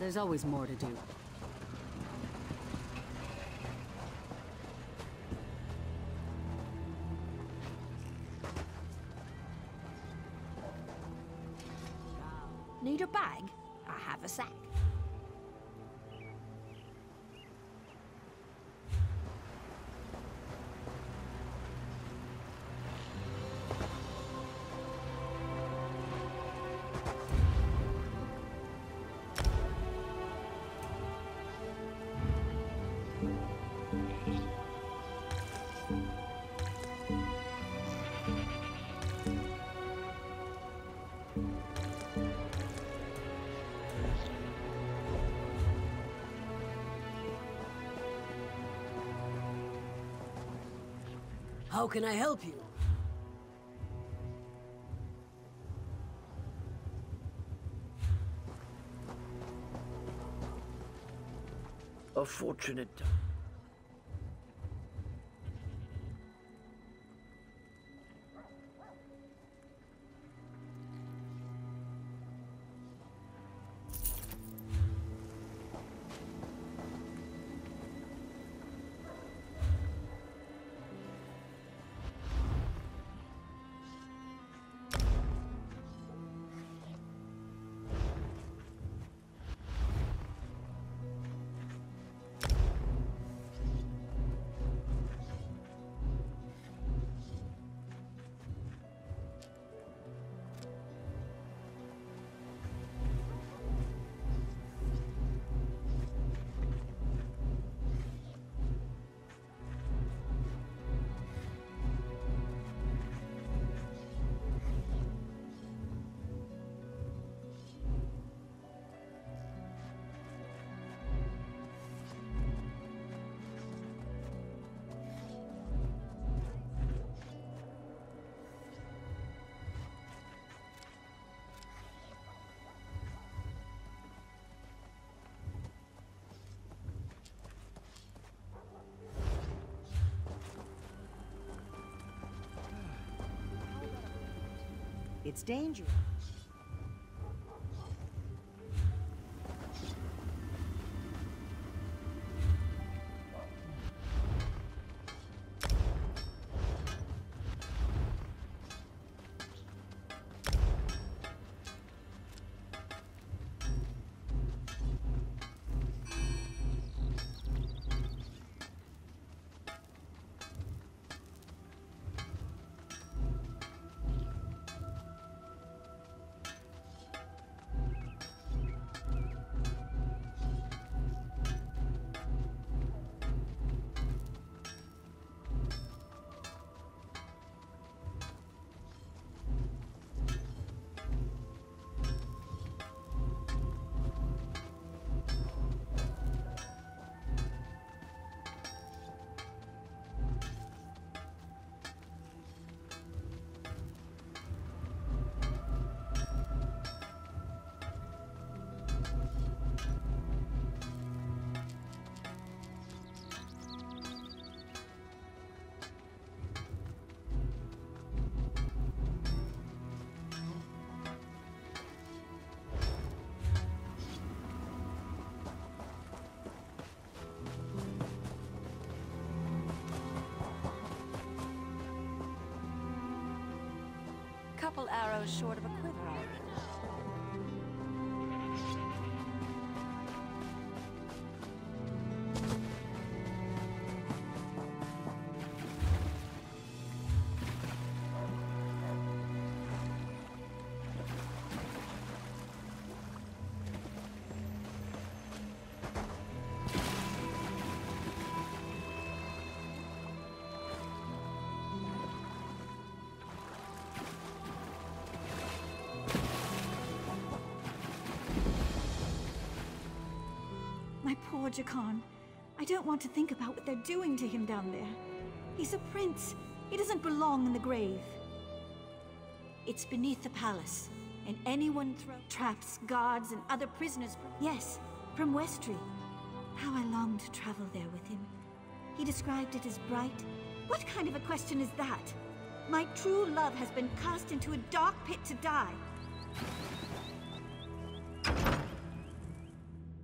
There's always more to do. Need a bag? I have a sack. How can I help you? A fortunate time. It's dangerous. Couple arrows short of a quiver, I reckon. My poor Jakan. I don't want to think about what they're doing to him down there. He's a prince. He doesn't belong in the grave. It's beneath the palace, and anyone Traps, guards, and other prisoners yes, from Westry. How I long to travel there with him. He described it as bright. What kind of a question is that? My true love has been cast into a dark pit to die.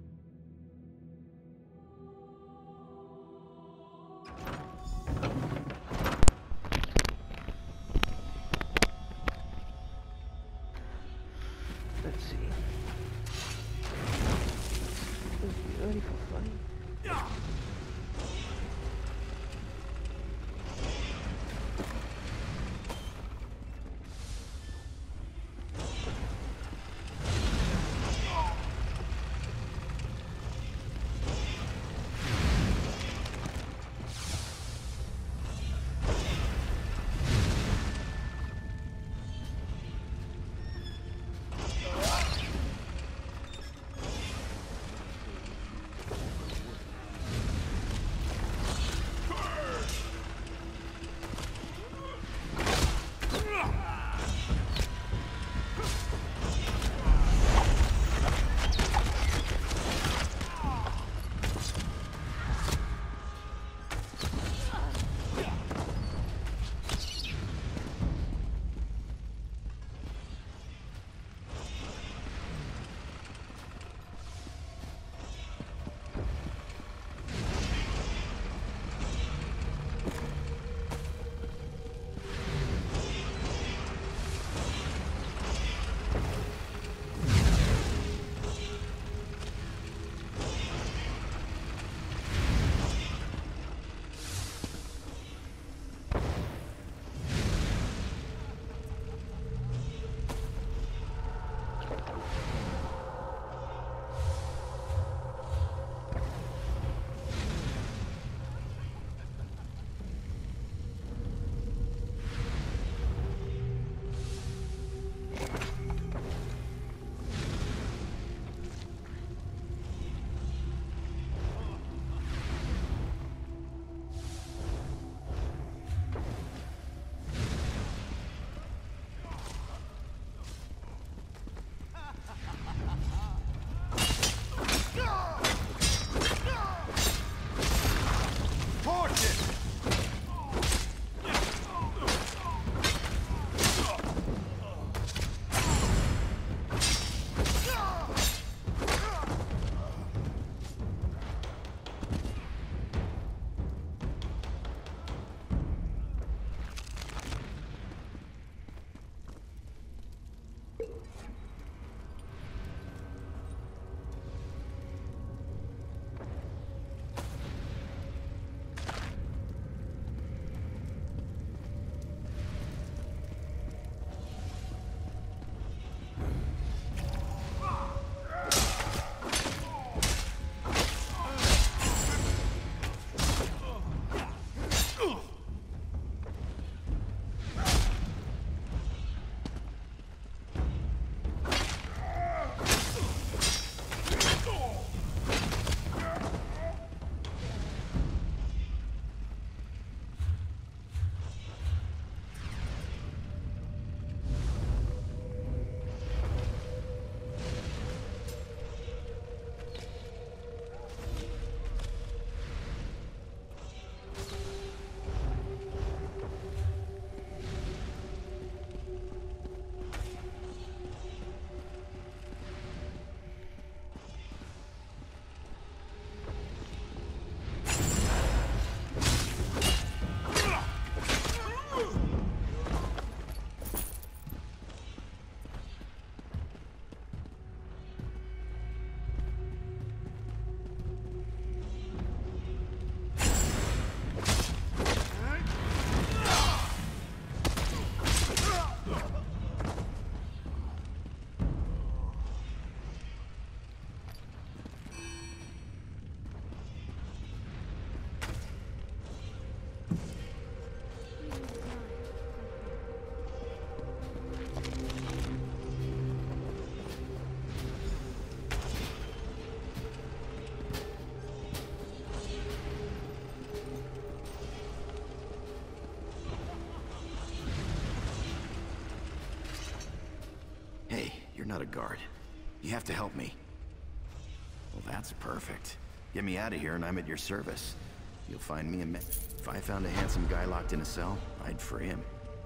not a guard. You have to help me. Well, that's perfect. Get me out of here and I'm at your service. You'll find me if I found a handsome guy locked in a cell, I'd free him.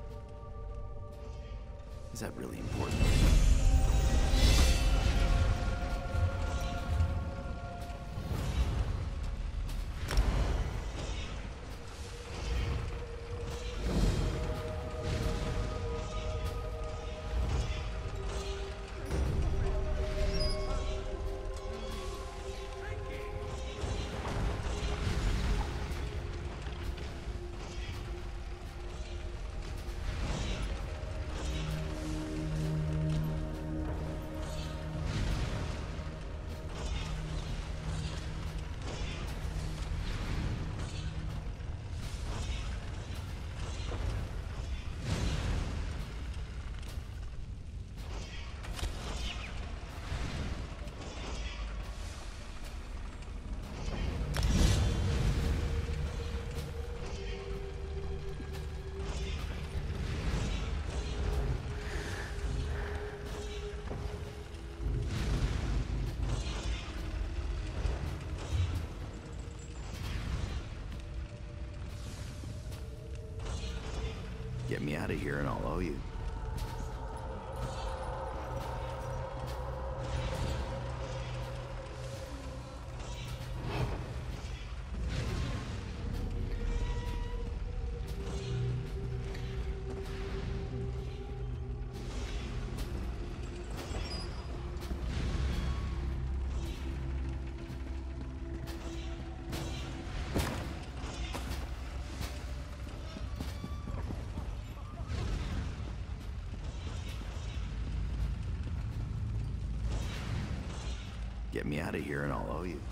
Is that really important? Get me out of here and I'll owe you. Get me out of here and I'll owe you.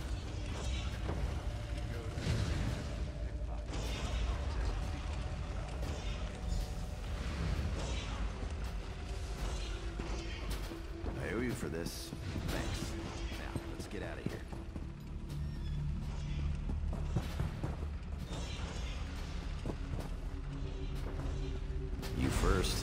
I owe you for this. Thanks. Now, let's get out of here. You first.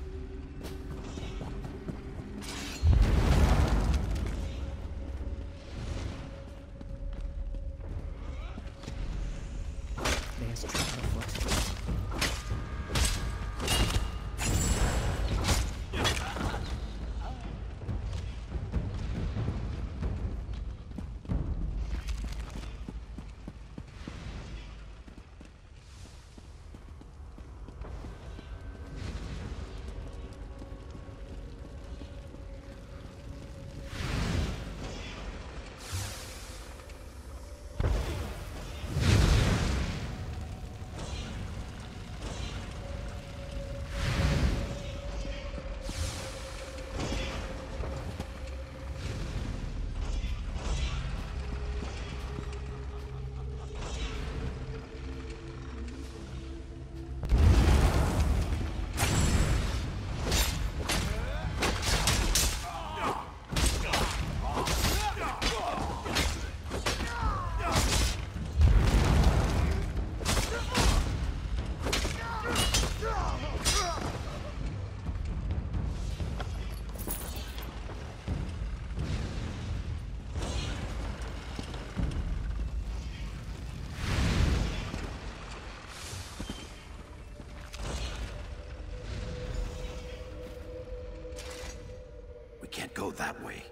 Can't go that way.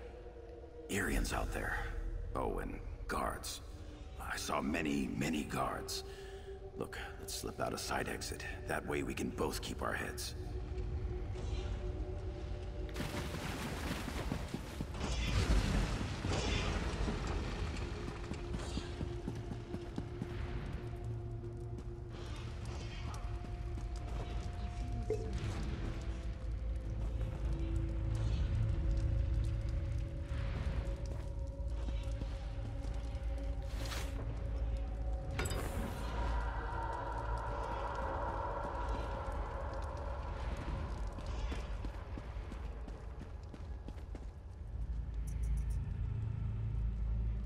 Arians out there. Oh, and guards. I saw many, many guards. Look, let's slip out a side exit. That way we can both keep our heads.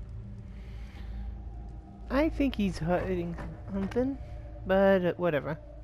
I think he's hiding something, but whatever.